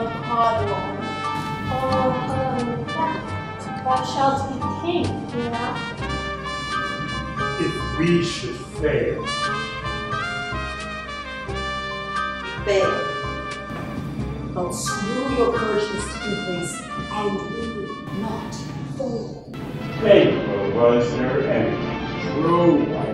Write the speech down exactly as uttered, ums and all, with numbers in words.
of Cornwall. Oh, oh, that, thou shalt be king hereafter. If we should fail. Fail. Oh, screw your courage, Mister Place, and we will not fail. Faithful was her enemy, true wife.